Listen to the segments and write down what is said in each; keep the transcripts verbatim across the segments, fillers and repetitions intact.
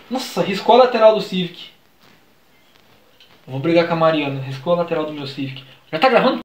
Nossa, riscou a lateral do Civic. Vou brigar com a Mariana. Riscou a lateral do meu Civic. Já tá gravando?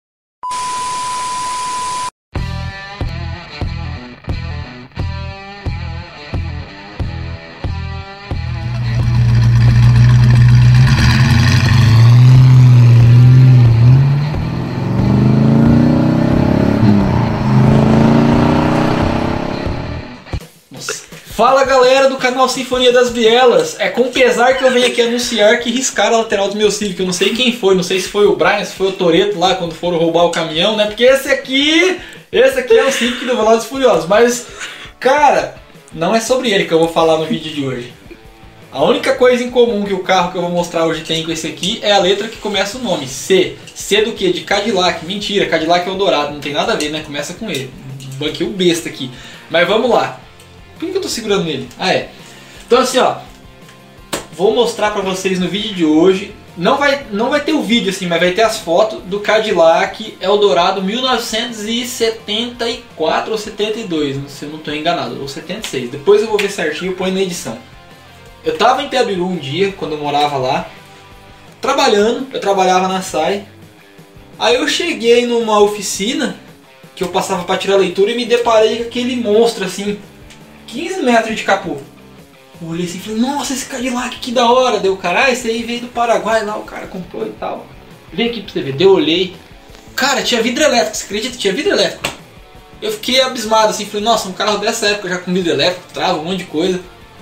Fala galera do canal Sinfonia das Bielas, é com pesar que eu venho aqui anunciar que riscaram a lateral do meu Civic. Eu não sei quem foi, não sei se foi o Brian, se foi o Toretto lá quando foram roubar o caminhão, né? Porque esse aqui, esse aqui é o Civic do Velozes e Furiosos. Mas, cara, não é sobre ele que eu vou falar no vídeo de hoje. A única coisa em comum que o carro que eu vou mostrar hoje tem com esse aqui é a letra que começa o nome, C. C do que? De Cadillac. Mentira, Cadillac Eldorado, não tem nada a ver, né? Começa com ele. Banquei o besta aqui. Mas vamos lá. Por que eu tô segurando nele? Ah, é. Então assim, ó. Vou mostrar pra vocês no vídeo de hoje. Não vai, não vai ter o vídeo assim, mas vai ter as fotos do Cadillac Eldorado mil novecentos e setenta e quatro ou setenta e dois, se eu não tô enganado, ou setenta e seis. Depois eu vou ver certinho e põe na edição. Eu tava em Itabiru um dia, quando eu morava lá, trabalhando. Eu trabalhava na S A I. Aí eu cheguei numa oficina que eu passava pra tirar leitura e me deparei com aquele monstro assim, quinze metros de capô. Eu olhei assim e falei, nossa, esse Cadillac que da hora. Deu, cara, esse aí veio do Paraguai lá, o cara comprou e tal. Vem aqui pra você ver. Deu, olhei. Cara, tinha vidro elétrico, você acredita? Tinha vidro elétrico. Eu fiquei abismado assim, falei, nossa, um carro dessa época já com vidro elétrico, trava, um monte de coisa.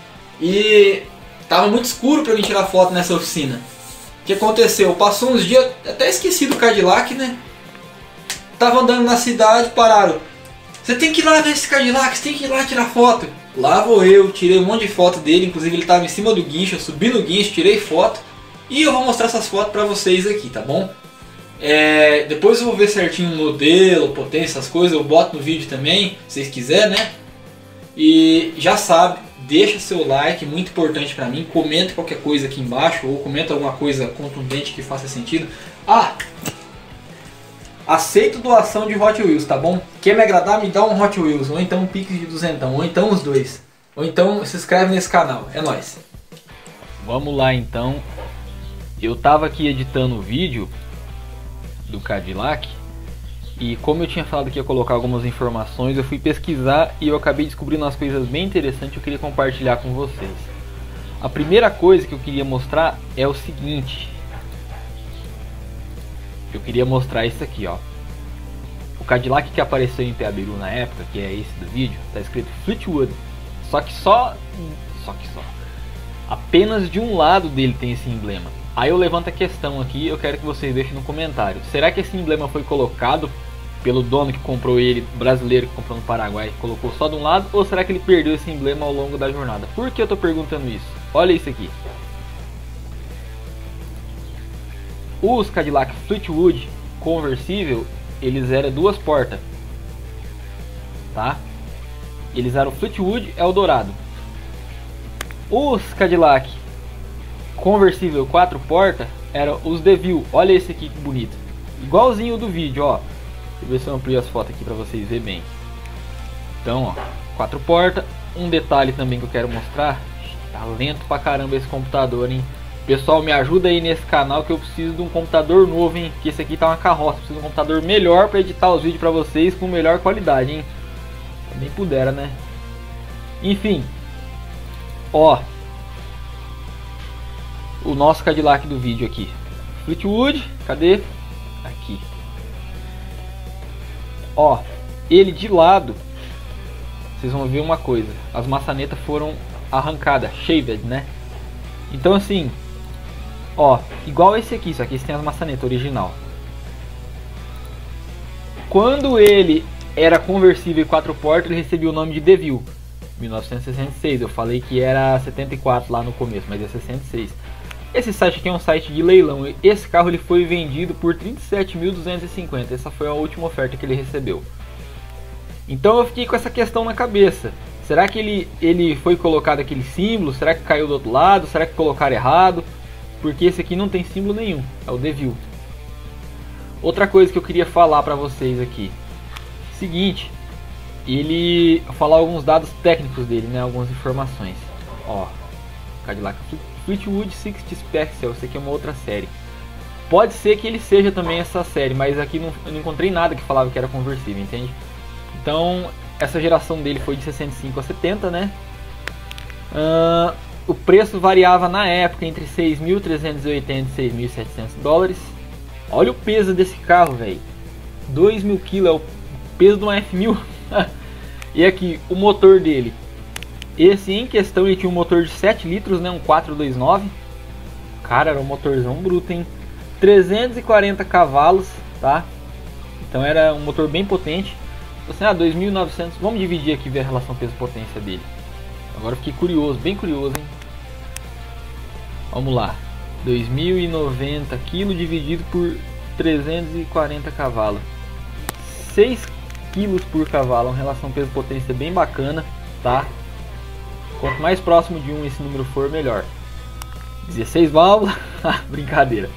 E tava muito escuro pra mim tirar foto nessa oficina. O que aconteceu? Passou uns dias, até esqueci do Cadillac, né? Tava andando na cidade, pararam. Você tem que ir lá ver esse Cadillac, você tem que ir lá tirar foto. Lá vou eu, tirei um monte de foto dele, inclusive ele estava em cima do guincho, eu subi no guincho, tirei foto. E eu vou mostrar essas fotos pra vocês aqui, tá bom? É, depois eu vou ver certinho o modelo, potência, essas coisas, eu boto no vídeo também, se vocês quiserem, né? E já sabe, deixa seu like, muito importante pra mim, comenta qualquer coisa aqui embaixo, ou comenta alguma coisa contundente que faça sentido. Ah! Aceito doação de Hot Wheels, tá bom? Quer me agradar, me dá um Hot Wheels, ou então um Pix de duzentão, ou então os dois. Ou então se inscreve nesse canal, é nóis. Vamos lá então. Eu tava aqui editando o vídeo do Cadillac e como eu tinha falado que ia colocar algumas informações, eu fui pesquisar e eu acabei descobrindo umas coisas bem interessantes que eu queria compartilhar com vocês. A primeira coisa que eu queria mostrar é o seguinte. Eu queria mostrar isso aqui, ó. O Cadillac que apareceu em Itabiru na época, que é esse do vídeo, tá escrito Fleetwood. Só que só, só que só, apenas de um lado dele tem esse emblema. Aí eu levanto a questão aqui, eu quero que vocês deixem no comentário. Será que esse emblema foi colocado pelo dono que comprou ele, brasileiro que comprou no Paraguai, colocou só de um lado? Ou será que ele perdeu esse emblema ao longo da jornada? Por que eu tô perguntando isso? Olha isso aqui. Os Cadillac Fleetwood conversível, eles eram duas portas, tá? Eles eram Fleetwood Eldorado. Os Cadillac conversível quatro portas eram os DeVille. Olha esse aqui que bonito, igualzinho do vídeo, ó. Deixa eu ver se eu amplio as fotos aqui para vocês verem bem. Então, ó, quatro portas. Um detalhe também que eu quero mostrar, tá lento pra caramba esse computador, hein? Pessoal, me ajuda aí nesse canal que eu preciso de um computador novo, hein? Que esse aqui tá uma carroça. Preciso de um computador melhor para editar os vídeos para vocês com melhor qualidade, hein? Também pudera, né? Enfim. Ó. O nosso Cadillac do vídeo aqui. Fleetwood, cadê? Aqui. Ó. Ele de lado. Vocês vão ver uma coisa. As maçanetas foram arrancadas. Shaved, né? Então assim... Ó, igual esse aqui, só que esse tem as maçanetas original. Quando ele era conversível e quatro portas, ele recebia o nome de DeVille, mil novecentos e sessenta e seis. Eu falei que era setenta e quatro lá no começo, mas é sessenta e seis. Esse site aqui é um site de leilão. Esse carro ele foi vendido por trinta e sete mil duzentos e cinquenta. Essa foi a última oferta que ele recebeu. Então eu fiquei com essa questão na cabeça. Será que ele, ele foi colocado aquele símbolo? Será que caiu do outro lado? Será que colocaram errado? Porque esse aqui não tem símbolo nenhum, é o DeVille. Outra coisa que eu queria falar para vocês aqui. Seguinte, ele falar alguns dados técnicos dele, né, algumas informações. Ó, Cadillac Fleetwood sessenta Special. Essa aqui é uma outra série. Pode ser que ele seja também essa série, mas aqui não, eu não encontrei nada que falava que era conversível, entende? Então, essa geração dele foi de sessenta e cinco a setenta, né? Uh, o preço variava na época entre seis mil trezentos e oitenta e seis mil e setecentos dólares. Olha o peso desse carro, velho. dois mil quilos, é o peso de uma F mil. E aqui, o motor dele. Esse em questão, ele tinha um motor de sete litros, né? Um quatrocentos e vinte e nove. Cara, era um motorzão bruto, hein? trezentos e quarenta cavalos, tá? Então era um motor bem potente. Assim, ah, dois mil e novecentos. Vamos dividir aqui e ver a relação peso-potência dele. Agora eu fiquei curioso, bem curioso, hein? Vamos lá. dois mil e noventa quilos dividido por trezentos e quarenta cavalos. seis quilos por cavalo, uma relação peso-potência bem bacana, tá? Quanto mais próximo de um esse número for, melhor. dezesseis válvulas, brincadeira.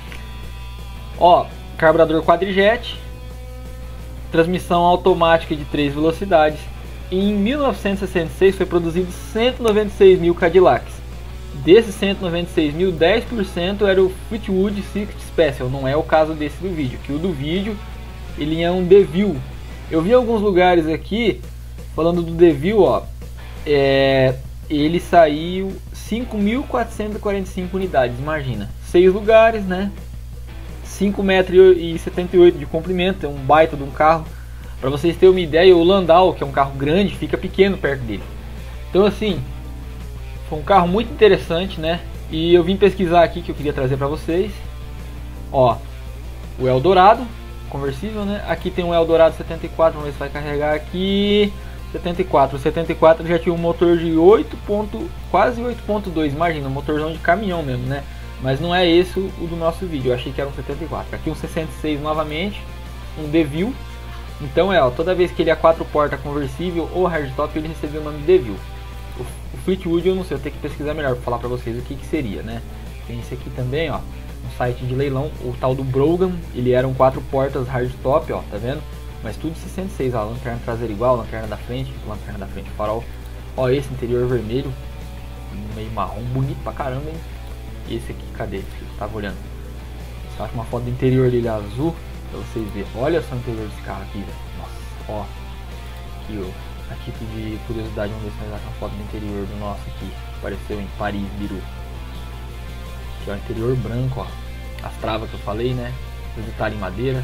Ó, carburador quadrijet, transmissão automática de três velocidades. E em mil novecentos e sessenta e seis foi produzido cento e noventa e seis mil Cadillacs. Desses cento e noventa e seis mil, dez por cento era o Fleetwood sessenta Special. Não é o caso desse do vídeo, que o do vídeo ele é um DeVille. Eu vi alguns lugares aqui falando do DeVille, ó, é, ele saiu cinco mil quatrocentos e quarenta e cinco unidades, imagina, seis lugares, né? cinco metros e setenta e oito de comprimento, é um baita de um carro. Para vocês terem uma ideia, o Landau, que é um carro grande, fica pequeno perto dele. Então assim, foi um carro muito interessante, né? E eu vim pesquisar aqui que eu queria trazer para vocês. Ó, o Eldorado conversível, né? Aqui tem um Eldorado setenta e quatro, vamos ver se vai carregar aqui. setenta e quatro, o setenta e quatro já tinha um motor de oito ponto, quase oito ponto dois, imagina, um motorzão de caminhão mesmo, né? Mas não é esse o do nosso vídeo, eu achei que era um setenta e quatro. Aqui um sessenta e seis novamente, um DeVille. Então é, ó, toda vez que ele é quatro portas conversível ou hardtop, ele recebeu o nome de DeVille. O, o Fleetwood eu não sei, eu tenho que pesquisar melhor para falar para vocês o que que seria, né? Tem esse aqui também, ó, um site de leilão, o tal do Brogan, ele era um quatro portas hardtop, ó, tá vendo? Mas tudo sessenta e seis, ó, lanterna traseira igual, lanterna da frente, lanterna da frente, farol. Ó, esse interior vermelho, meio marrom, bonito pra caramba, hein? Esse aqui, cadê? Tava olhando. Você acha uma foto do interior dele azul, pra vocês verem. Olha só o interior desse carro aqui, velho. Nossa, ó. Aqui, ó. A título de curiosidade, vamos ver se nós achamos uma foto do interior do nosso aqui. Apareceu em Paris, Biru. Aqui, ó, interior branco, ó. As travas que eu falei, né? Os detalhes em madeira.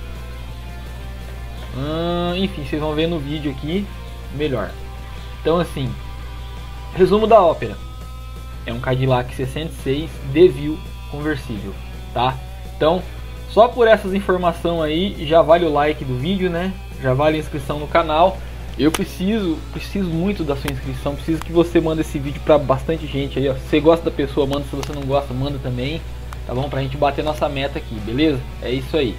Hum, enfim, vocês vão ver no vídeo aqui melhor. Então assim, resumo da ópera. É um Cadillac sessenta e seis DeVille conversível, tá? Então, só por essas informações aí já vale o like do vídeo, né? Já vale a inscrição no canal. Eu preciso, preciso muito da sua inscrição. Preciso que você mande esse vídeo para bastante gente aí, ó. Se você gosta da pessoa, manda. Se você não gosta, manda também, tá bom? Pra gente bater nossa meta aqui, beleza? É isso aí.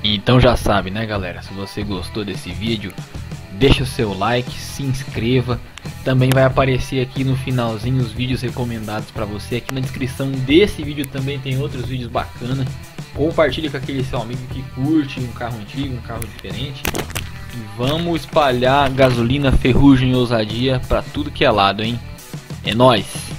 Então já sabe, né, galera? Se você gostou desse vídeo, deixa o seu like, se inscreva. Também vai aparecer aqui no finalzinho os vídeos recomendados para você. Aqui na descrição desse vídeo também tem outros vídeos bacanas. Compartilhe com aquele seu amigo que curte um carro antigo, um carro diferente. E vamos espalhar gasolina, ferrugem e ousadia para tudo que é lado, hein? É nóis!